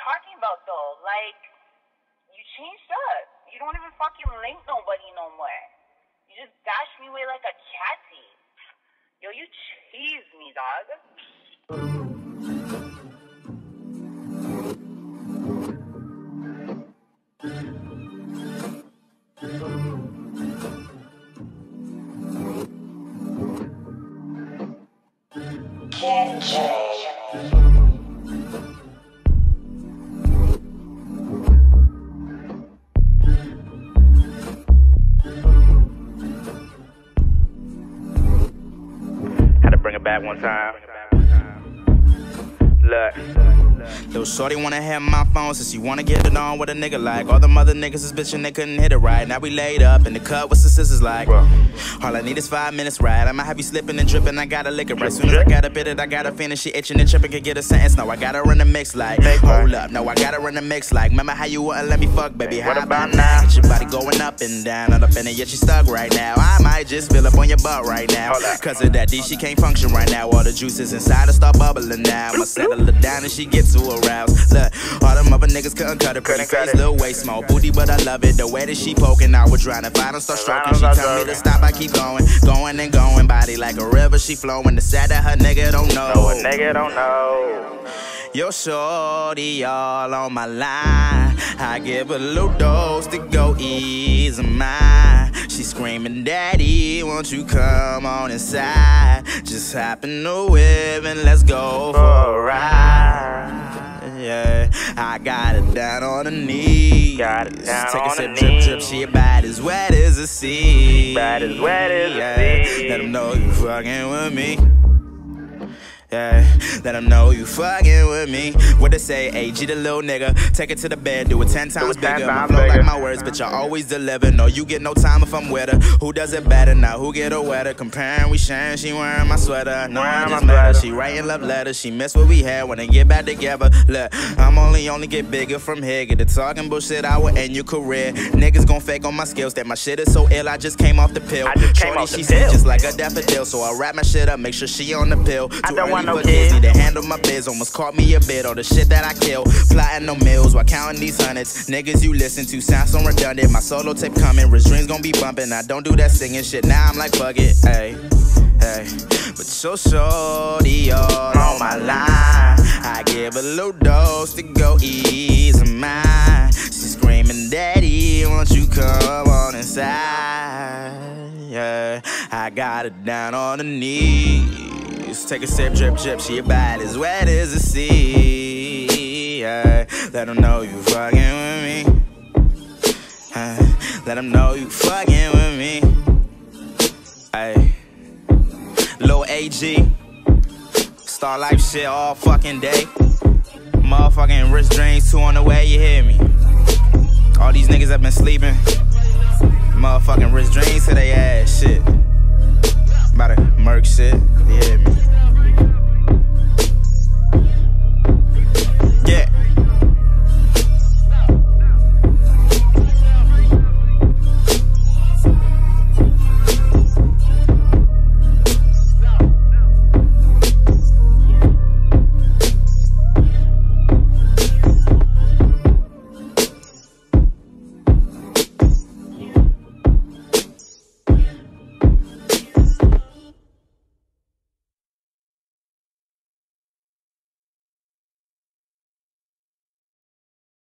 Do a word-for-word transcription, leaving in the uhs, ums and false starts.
talking about though? Like, you changed up. You don't even fucking link nobody no more. You just dash me away like a catty. Yo, you cheese me, dog. Had to bring it back one time. Look. Little shorty wanna have my phone, since you wanna get it on with a nigga like all the mother niggas is bitching they couldn't hit it right. Now we laid up in the cut with some sisters like, bro. All I need is five minutes right. I'ma have you slipping and dripping, I gotta lick it right. Soon as I gotta bit it, I gotta finish. She itching and tripping, can get a sentence. No, I gotta run the mix like, hold up. No, I gotta run the mix like, remember how you wouldn't let me fuck, baby? How what about now? Get your body going up and down, all up in it, yet you stuck right now. I might just fill up on your butt right now. Cause of that D, she can't function right now. All the juices inside her start bubbling now. I'ma settle her down and she gets too aroused. Look, all them other niggas couldn't cut it. Pretty face, little waist, small booty, but I love it. The way that she poking, I would drown if I don't start stroking. She tell me to stop, I keep going, going and going. Body like a river, she flowing. The sad that her nigga don't know. No, a nigga don't know. Yo, shorty, all on my line. I give a little dose to go ease of mine. She screaming, daddy, won't you come on inside? Just hop in the whip and let's go for a ride. Yeah, I got it down on the knees. Got it down Take a sip, drip, drip. She about as wet as a sea. About as wet as yeah. a sea. Let them know you fucking with me. Yeah, let them know you fucking with me. What they say, A G the little nigga. Take it to the bed, do it ten times bigger. I flow like my words, bitch, I always deliver. No, you get no time if I'm with her. Who does it better now? Who get her wetter? Comparing, we sharing, she wearing my sweater. No, I just met her, she writing love letters. She miss what we had when they get back together. Look, I'm only, only get bigger from here. Get to talking bullshit, I will end your career. Niggas gon' fake on my skills, that my shit is so ill, I just came off the pill. I just came Shorty, off the she pill. Just like a daffodil, so I wrap my shit up, make sure she on the pill. Too I don't want no kids. Need to handle my biz, almost caught me a bit on the shit that I kill. Plotting no mills while counting these hundreds. Niggas you listen to sound so redundant. My solo tape coming, wrist dreams gon' be bumping. I don't do that singing shit, now I'm like fuck it, ayy, hey. But so shorty all on my line. I give a little dose to go ease of mine. She screaming, daddy, won't you come on inside? Yeah, I got it down on the knees. Take a sip, drip, drip. She about as wet as the sea. Yeah. Let them know you fucking with me. Uh, let them know you fucking with me. Ay. Lil A G. Star Life shit all fucking day. Motherfucking wrist dreams, two on the way, you hear me? All these niggas have been sleeping. Motherfucking wrist dreams to they ass shit. About to murk shit, you hear me?